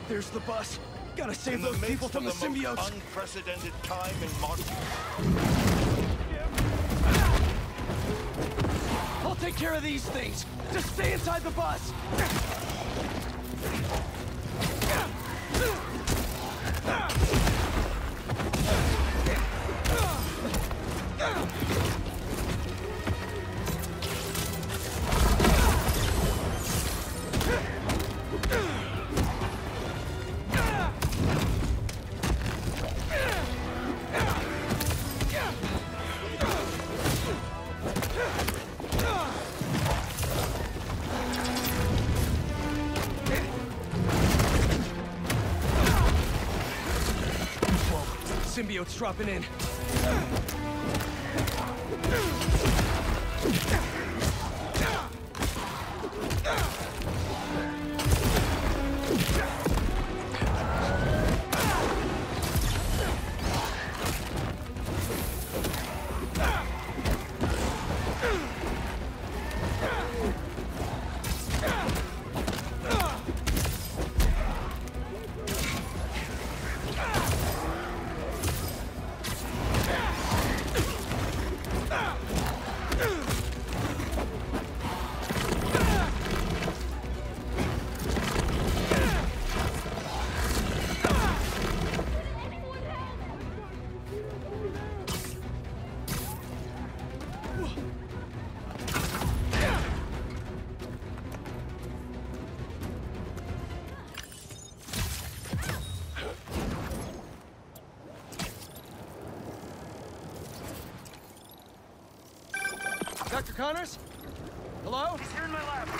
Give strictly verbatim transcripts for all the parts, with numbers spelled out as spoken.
There's the bus. Gotta save In those the people midst from the of the symbiotes. most unprecedented time in modern... I'll take care of these things. Just stay inside the bus. Symbiotes dropping in. Doctor Connors? Hello? He's here in my lab.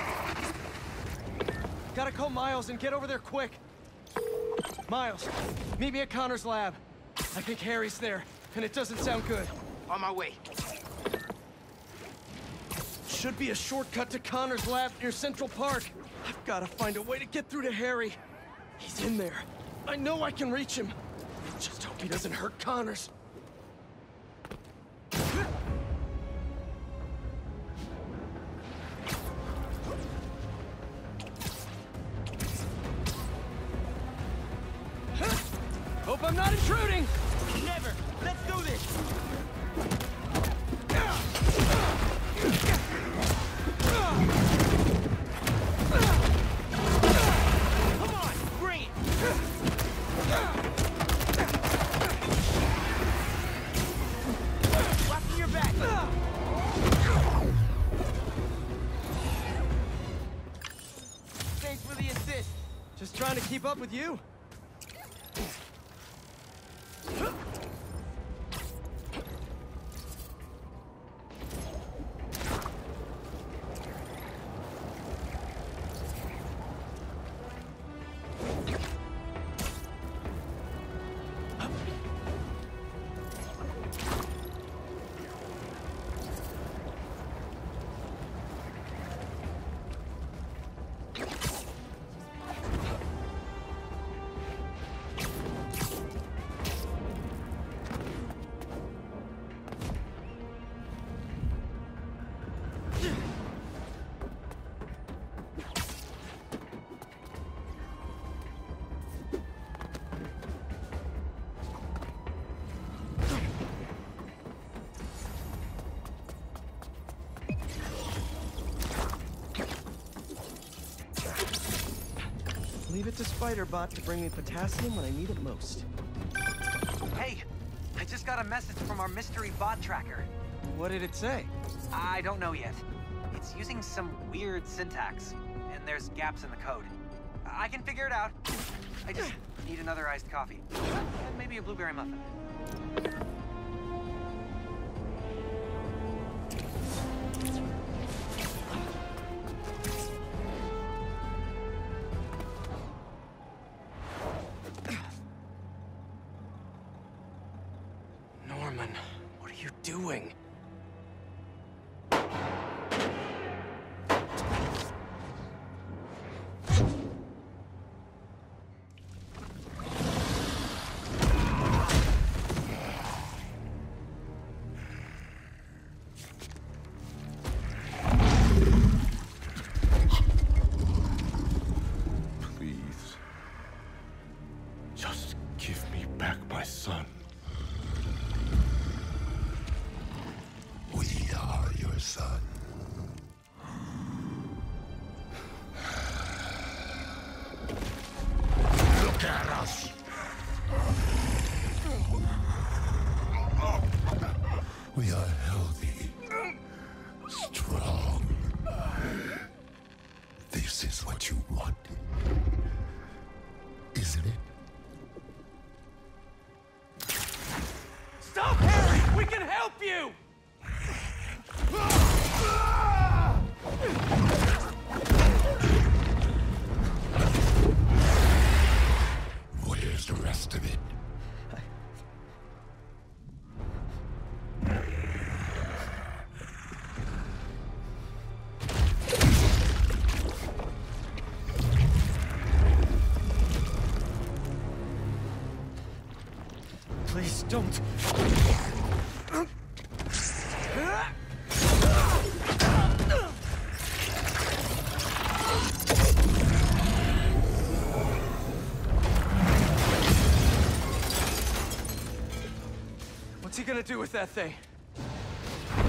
Gotta call Miles and get over there quick. Miles, meet me at Connors' lab. I think Harry's there, and it doesn't sound good. On my way. Should be a shortcut to Connors' lab near Central Park. I've gotta find a way to get through to Harry. He's in there. I know I can reach him. Just hope he doesn't hurt Connors. Hope I'm not intruding! Never! Let's do this! Come on! Bring it! Watching your back! Thanks for the assist! Just trying to keep up with you. Leave it to Spider-Bot to bring me potassium when I need it most. Hey, I just got a message from our mystery bot tracker. What did it say? I don't know yet. It's using some weird syntax, and there's gaps in the code. I can figure it out. I just need another iced coffee. And maybe a blueberry muffin. Norman, what are you doing? This is what you wanted, isn't it? Stop, Harry! We can help you! Where's the rest of it? Please don't. What's he gonna do with that thing? I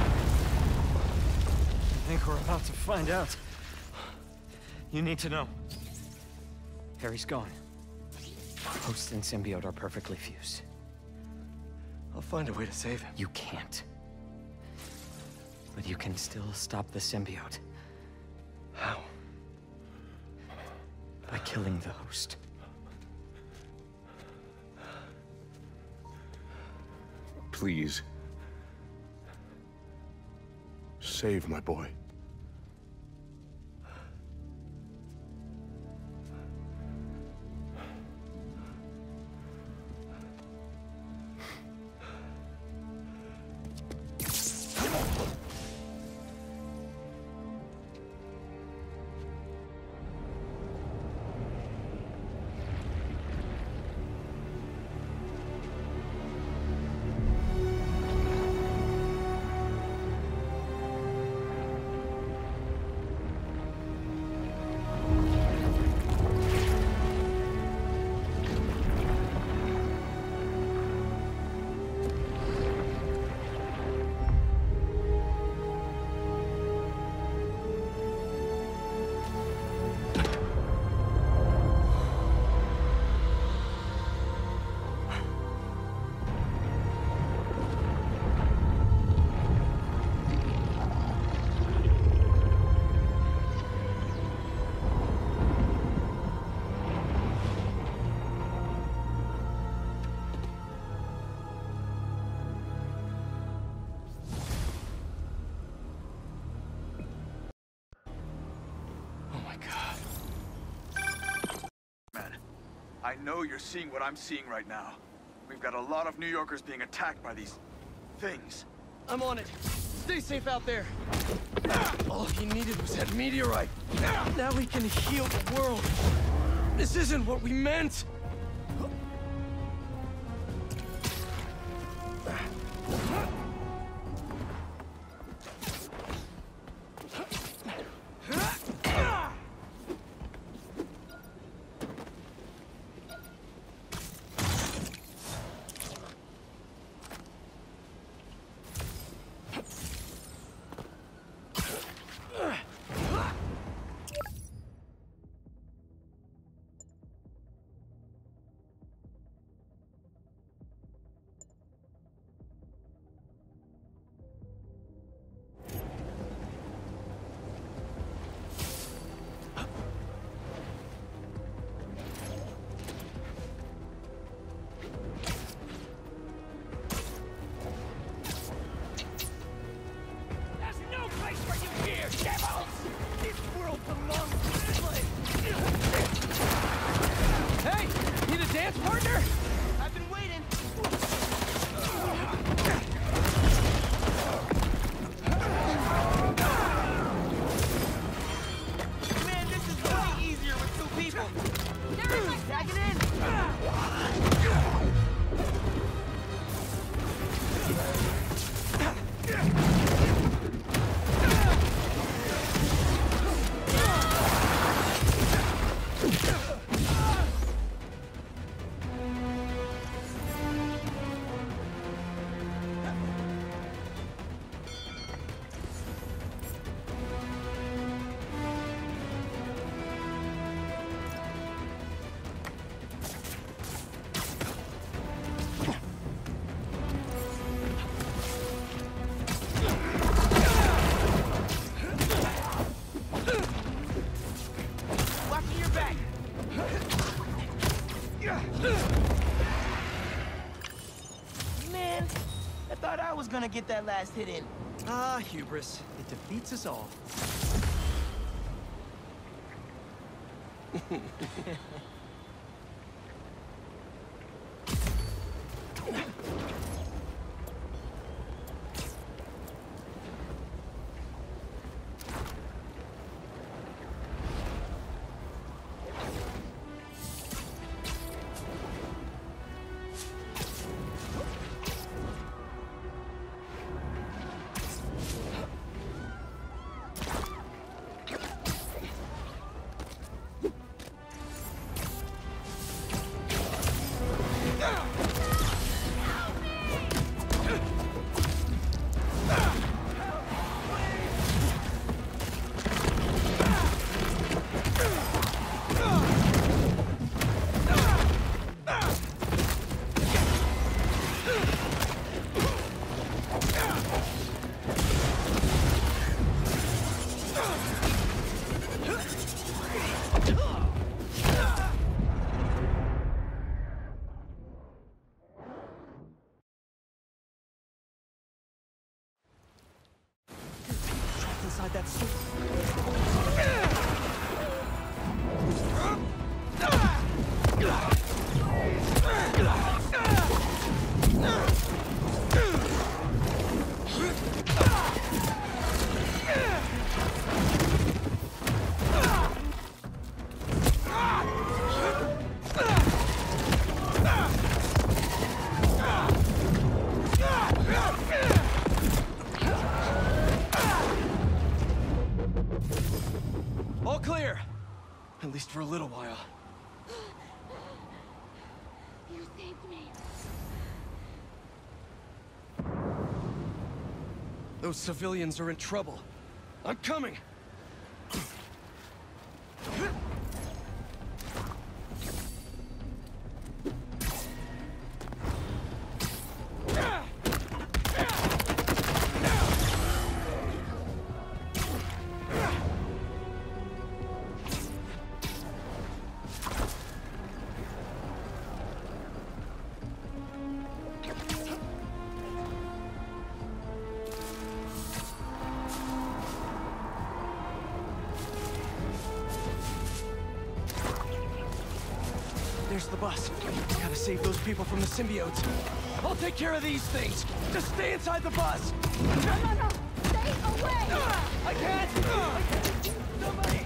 think we're about to find out. You need to know. Harry's gone. Host and symbiote are perfectly fused. I'll find a way to save him. You can't. But you can still stop the symbiote. How? By killing the host. Please. Save my boy. I know you're seeing what I'm seeing right now. We've got a lot of New Yorkers being attacked by these things. I'm on it. Stay safe out there. All he needed was that meteorite. Now we can heal the world. This isn't what we meant. Man, I thought I was gonna get that last hit in. Ah, hubris. It defeats us all. Inside that suit. All clear. At least for a little while. You saved me. Those civilians are in trouble. I'm coming. There's the bus. Gotta save those people from the symbiotes. I'll take care of these things. Just stay inside the bus. No, no, no! Stay away! I can't! I can't! Somebody!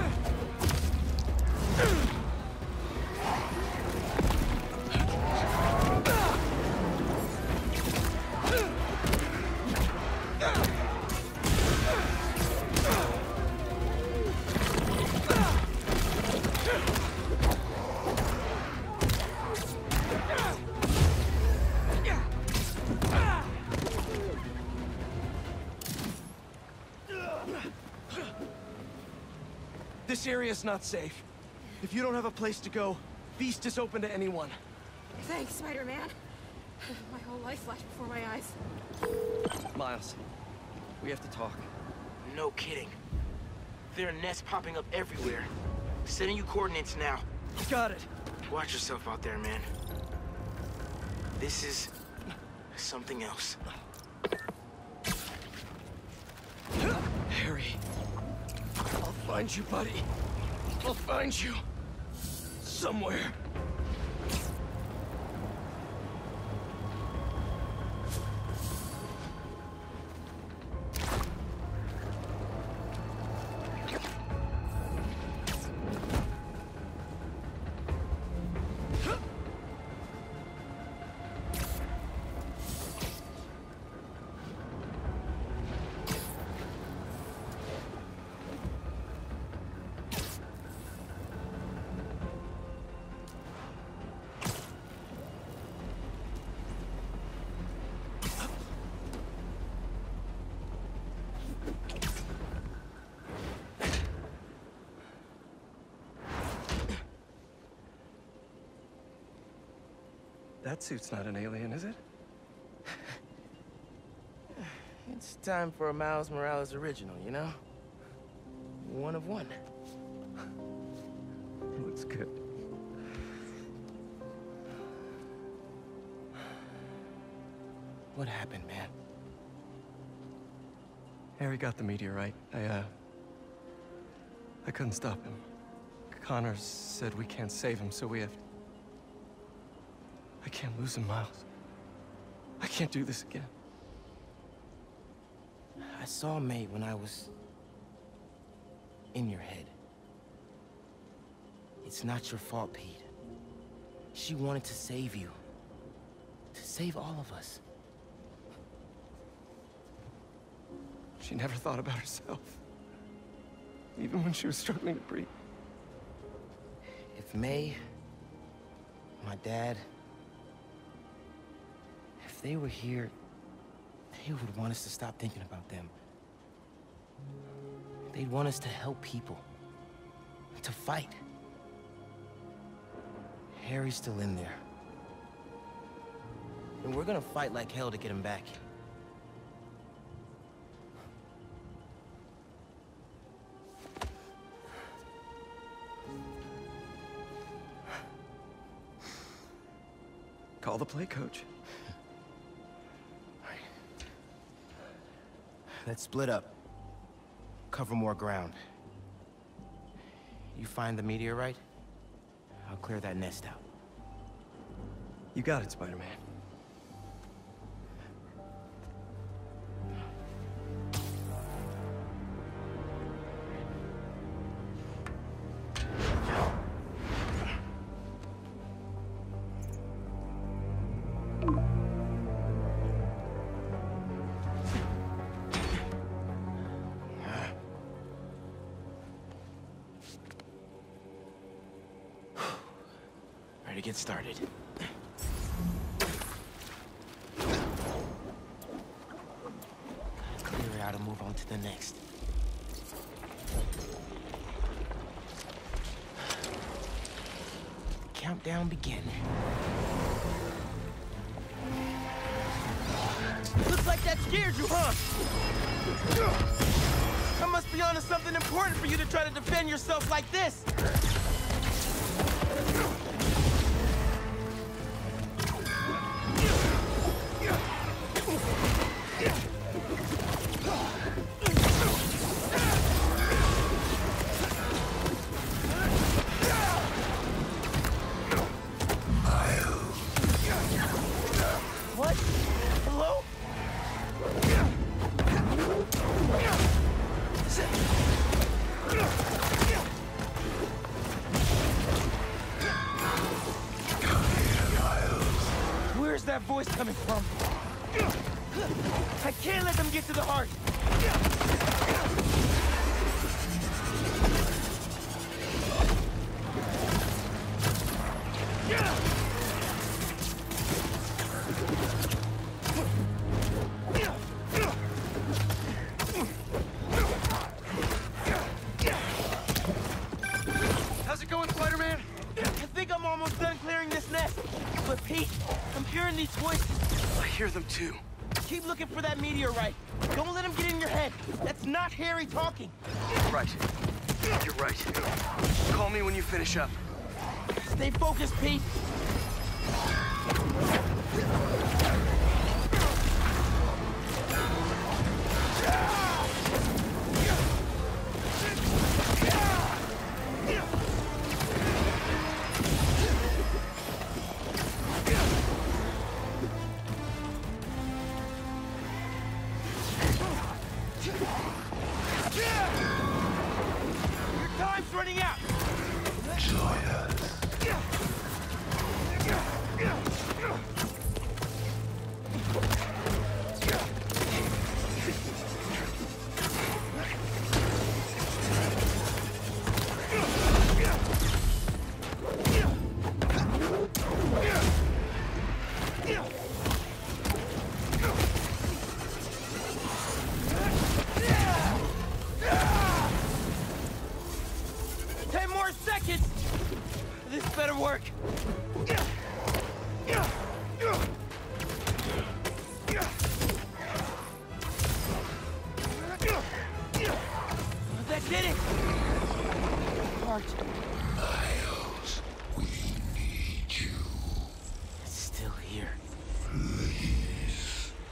This area's not safe. If you don't have a place to go, Beast is open to anyone. Thanks, Spider-Man. My whole life flashed before my eyes. Miles, we have to talk. No kidding. There are nests popping up everywhere. Sending you coordinates now. Got it. Watch yourself out there, man. This is something else. Harry. I'll find you, buddy. I'll find you. Somewhere. That suit's not an alien, is it? It's time for a Miles Morales original, you know? One of one. Looks good. What happened, man? Harry got the meteorite. I, uh... I couldn't stop him. Connors said we can't save him, so we have... I can't lose him, Miles. I can't do this again. I saw May when I was... in your head. It's not your fault, Pete. She wanted to save you. To save all of us. She never thought about herself. Even when she was struggling to breathe. If May, my dad, if they were here, they would want us to stop thinking about them. They'd want us to help people. To fight. Harry's still in there. And we're gonna fight like hell to get him back. Call the play, Coach. Let's split up. Cover more ground. You find the meteorite, I'll clear that nest out. You got it, Spider-Man. Ready to get started. Clear it out and move on to the next. Countdown begin. Looks like that scared you, huh? I must be onto something important for you to try to defend yourself like this. What? Hello? Where's that voice coming from? I can't let them get to the heart. How's it going, Spider-Man? I think I'm almost done clearing this nest. But Pete, I'm hearing these voices. I hear them too. Keep looking for that meteorite. Don't let him get in your head. That's not Harry talking. Right. You're right. Call me when you finish up. Stay focused, Pete. Your time's running out. Join us. Ten more seconds. This better work. That did it. Heart. Miles, we need you. It's still here. Please.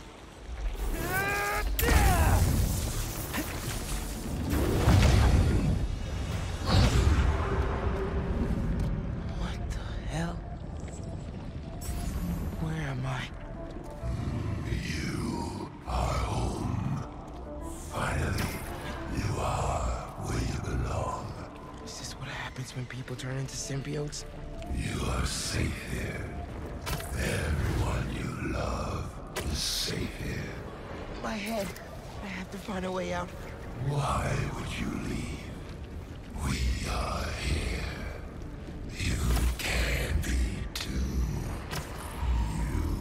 happens when people turn into symbiotes? You are safe here. Everyone you love is safe here. My head. I have to find a way out. Why would you leave? We are here. You can be too. You,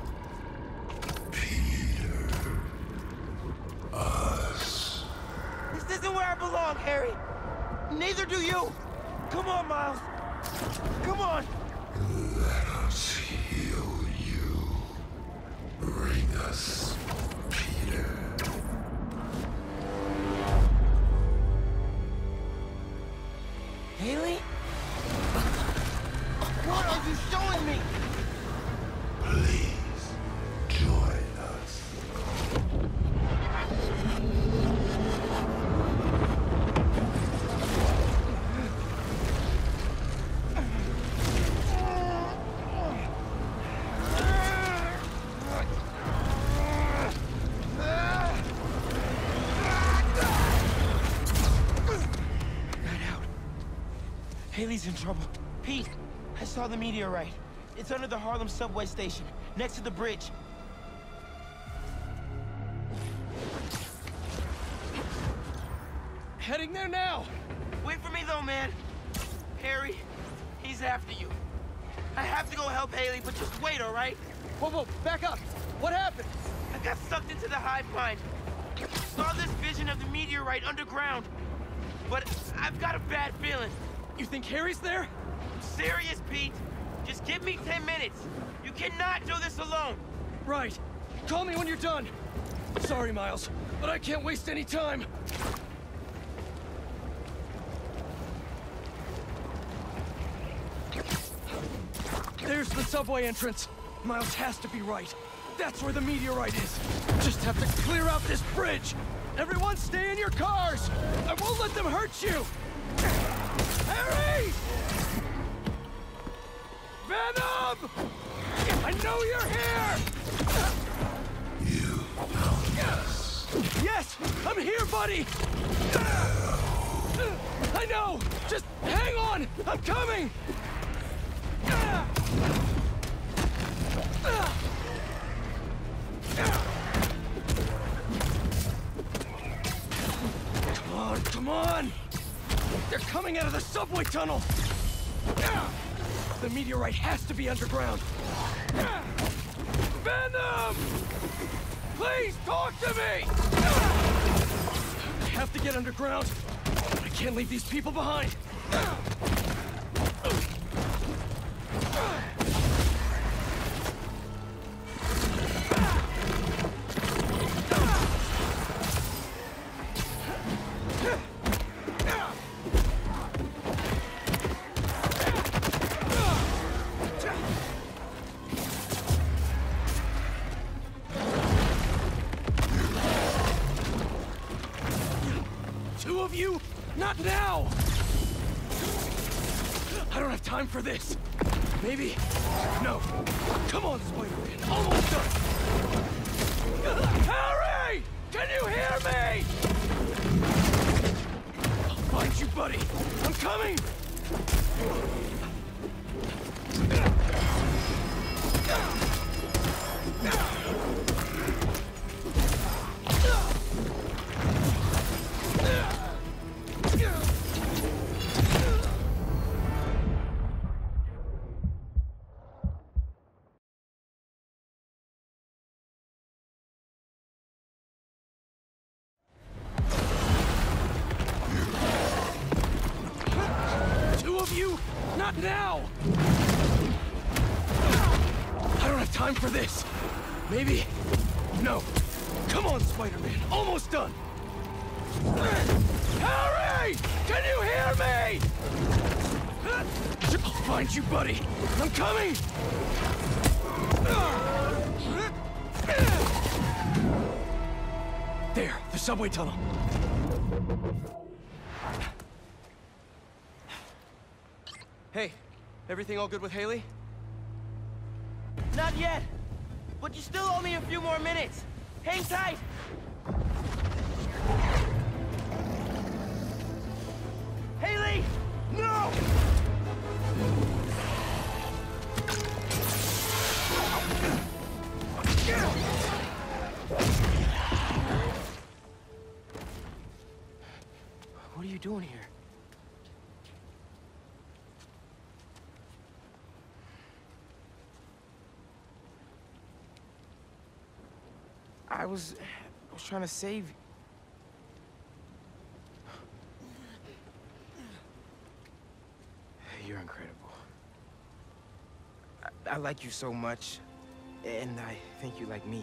Peter, us. This isn't where I belong, Harry. Neither do you. Come on, Miles. Come on. Let us heal you. Bring us Peter. Haley? What are you showing me? Please, join us. Haley's in trouble. Pete, I saw the meteorite. It's under the Harlem subway station, next to the bridge. Heading there now! Wait for me though, man. Harry, he's after you. I have to go help Haley, but just wait, all right? Whoa, whoa, back up! What happened? I got sucked into the hive mind. Saw this vision of the meteorite underground. But I've got a bad feeling. You think Harry's there? I'm serious, Pete. Just give me ten minutes. You cannot do this alone. Right. Call me when you're done. Sorry, Miles, but I can't waste any time. There's the subway entrance. Miles has to be right. That's where the meteorite is. Just have to clear out this bridge. Everyone stay in your cars. I won't let them hurt you. Harry! Venom! I know you're here! You found us. Yes! I'm here, buddy! I know! Just hang on! I'm coming! Come on, come on! They're coming out of the subway tunnel! The meteorite has to be underground! Venom! Please talk to me! I have to get underground. I can't leave these people behind. Two of you? Not now! I don't have time for this. Maybe? No. Come on, Spider-Man. Almost done. Harry! Can you hear me? I'll find you, buddy. I'm coming! Not now! I don't have time for this. Maybe? No. Come on, Spider-Man. Almost done. Harry! Can you hear me? I'll find you, buddy. I'm coming! There, the subway tunnel. Hey, everything all good with Haley? Not yet, but you still owe me a few more minutes. Hang tight. Haley! No! was... I was trying to save you. You're incredible. I, I like you so much, and I think you like me.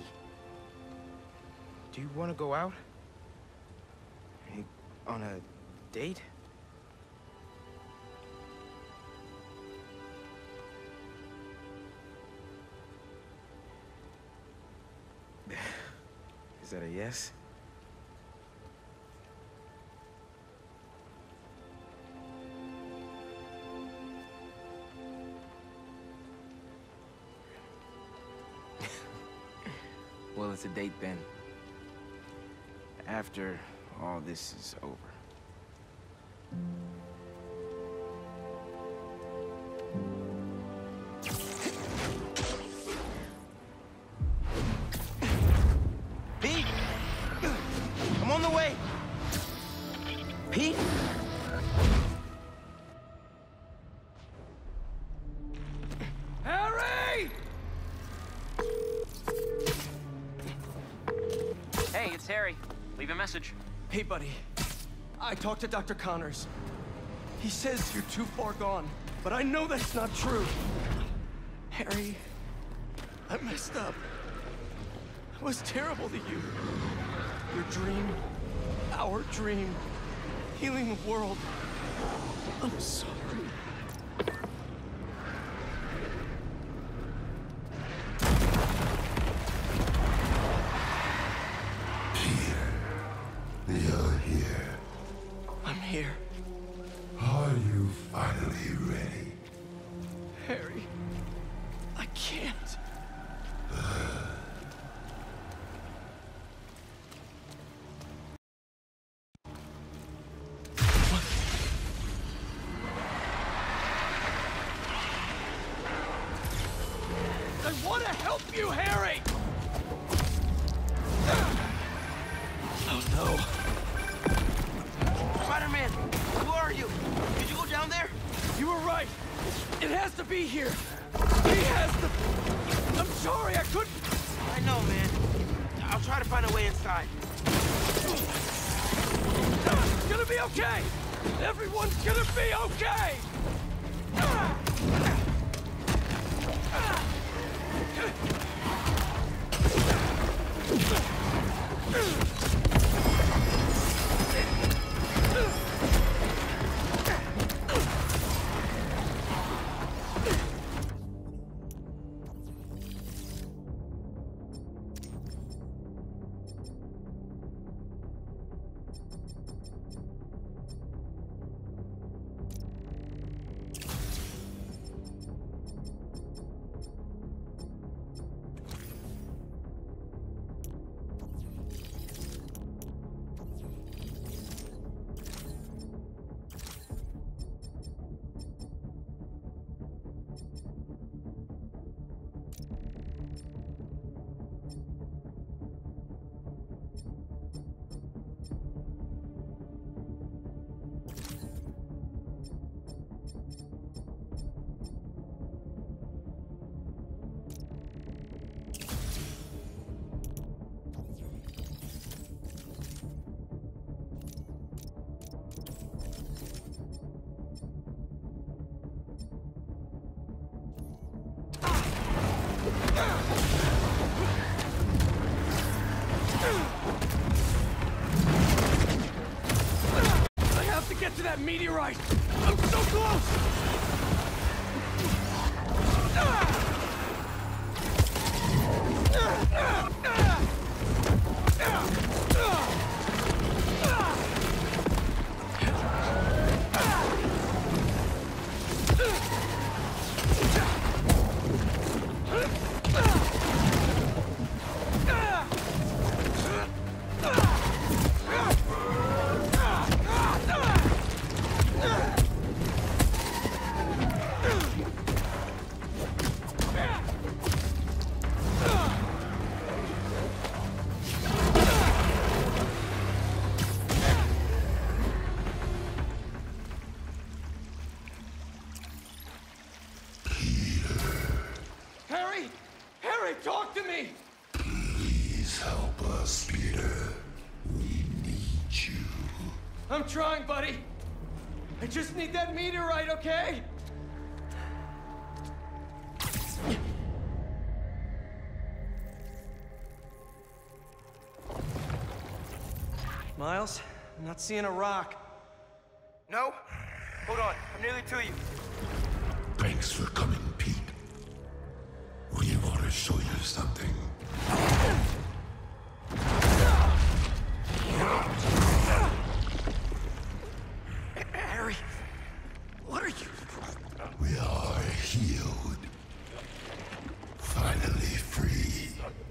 Do you want to go out? On a date? Is that a yes? Well, it's a date then. After all this is over. Pete! I'm on the way! Pete? Harry! Hey, it's Harry. Leave a message. Hey, buddy. I talked to Doctor Connors. He says you're too far gone, but I know that's not true. Harry, I messed up. I was terrible to you. Your dream, our dream, healing the world. I'm sorry. You're here. I'm here. Are you finally ready? Harry, I can't. I want to help you, Harry! Oh no. Spider-Man, who are you? Did you go down there? You were right. It has to be here. He has to... I'm sorry, I couldn't... I know, man. I'll try to find a way inside. It's gonna be okay! Everyone's gonna be okay! I have to get to that meteorite! I'm so close! Harry! Harry, talk to me! Please help us. us, Peter. We need you. I'm trying, buddy. I just need that meteorite, okay? Miles, I'm not seeing a rock. No? Hold on, I'm nearly to you. Thanks for coming, Pete. We want to show you something. Harry, what are you? We are healed. Finally free.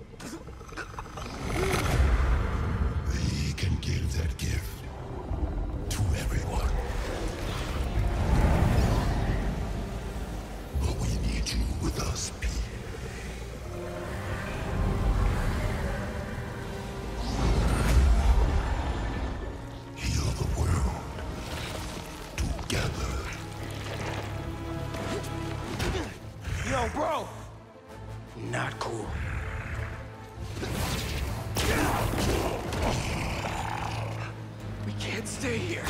We can give that gift to everyone. But we need you with us, Pete. Heal the world. Together. Yo, bro! Not cool. We can't stay here.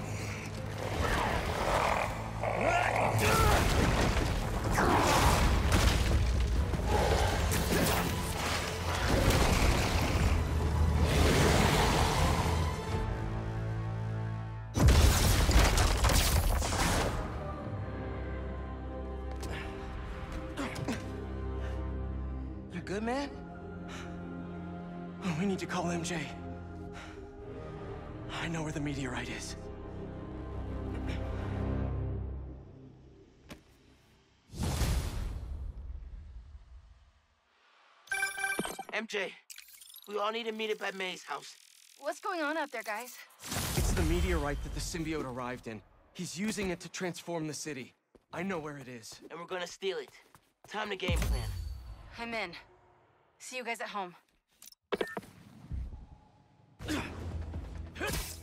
You good, man? Oh, we need to call M J. I know where the meteorite is. M J, we all need to meet up at May's house. What's going on out there, guys? It's the meteorite that the symbiote arrived in. He's using it to transform the city. I know where it is. And we're gonna steal it. Time to game plan. I'm in. See you guys at home.